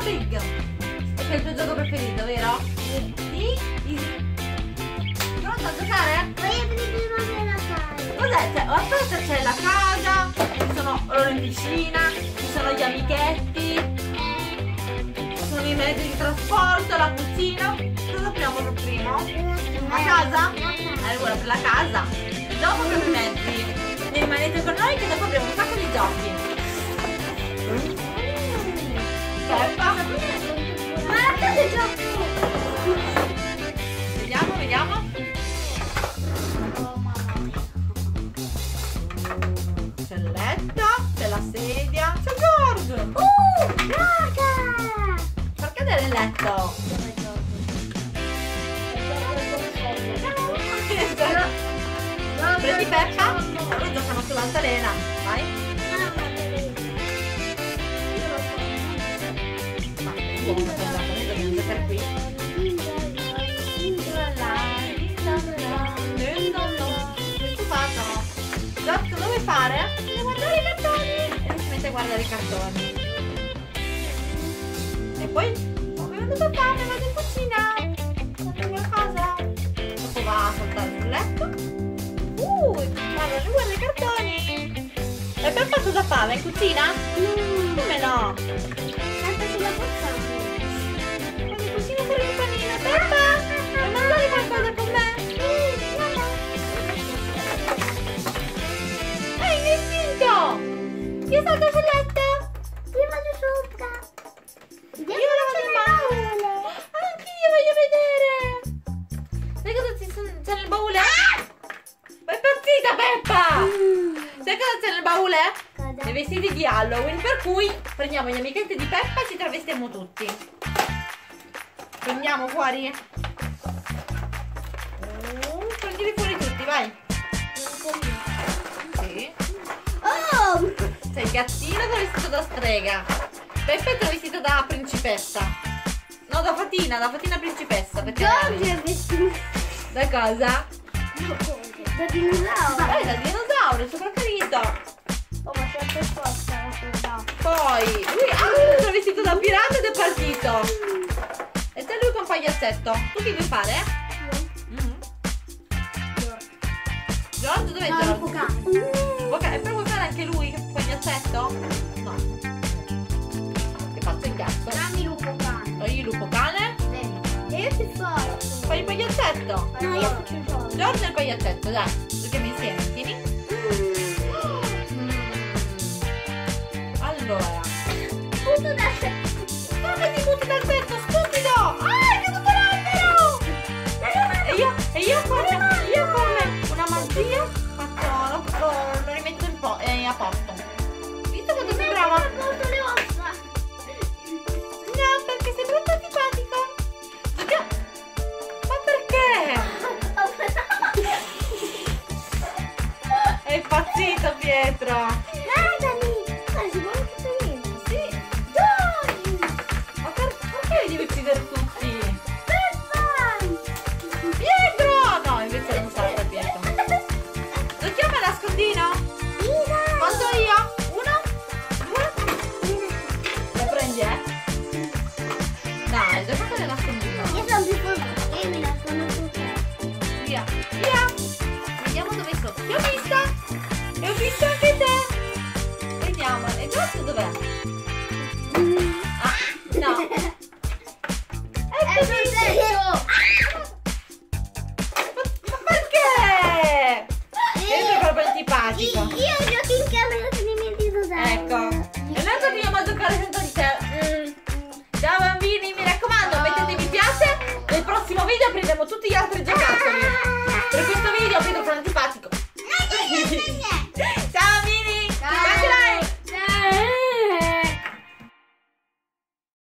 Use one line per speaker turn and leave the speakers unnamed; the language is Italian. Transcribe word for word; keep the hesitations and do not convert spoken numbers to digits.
Big. Questo è il tuo gioco preferito, vero? Sì. Easy. Pronto a giocare?
Voglio prima della casa.
Cos'è? Cioè, aspetta, c'è la casa, ci sono loro in piscina, ci sono gli amichetti, ci sono i mezzi di trasporto, la cucina. Cosa apriamo per primo? La casa? Eh, vuole per la casa. Dopo apriamo i mezzi. E rimanete con noi che dopo apriamo un sacco di giochi. Peppa.
Ma la casa è gioco.
Vediamo, vediamo. C'è il letto, c'è la sedia, c'è George.
Uh, raga.
Perché del letto? Prendi Peppa? Loro giocano sull'altalena. Vai. Ma è buono l'altalena, dobbiamo giocare qui. George, cosa vuoi fare? Devo guardare i cartoni. E si mette a guardare i cartoni. E poi ho venuto fame, vado in cucina. Faccio qualcosa. Dopo va a saltare sul letto. Uh, guarda, lui guarda i cartoni. E Peppa cosa fa? Va in cucina?
Mm.
Come no?
Anche sulla portata.
Va in cucina per il panino. Peppa, vuoi mangiare qualcosa con me? Ehi, mi hai spinto! Io salto sul letto!
Io vado sopra.
Io la vado in mano! Anch'io voglio vedere! Sai cosa ci- c'è nel baule? Ma è impazzita Peppa! Sai cosa c'è nel baule?
Cosa?
I vestiti di Halloween, per cui prendiamo gli amichetti di Peppa e ci travestiamo tutti. Prendiamo fuori? Oh, prendili fuori tutti, vai! Sì.
Oh!
Sei il gattino travestito da strega. Peppa è travestita da principessa. No, da fatina, da fatina principessa. Perché
George è vestito
da cosa?
da dinosauro.
Eh, da dinosauro, super carino.
Oh, ma c'è per forza la cosa.
Poi lui ah, è travestito da pirata ed è partito. E c'è lui con un pagliaccetto. Tu che vuoi fare? Mm. George, dov'è
No,
George?
un po' cane.
Ok, e però vuoi fare anche lui con il pagliaccetto? No. Che faccio il gatto?
Dammi lupo cane.
Togli il lupo cane.
E io ti faccio.
Fai il pagliaccetto.
No, io faccio il giorno.
George e il pagliaccetto, dai. Giochiamo insieme, tieni. Mm. Allora.
Tutto da sé.
Come ti butti dal tetto, stupido! Ah, è caduto l'albero! E io, e io come, io come una magia faccio, lo, lo, lo rimetto in po eh, a posto. Visto quanto sei brava?
Tutto le ossa.
No, perché sei brutto antipatico. Giochiamo. Ma perché? È impazzito Pietro.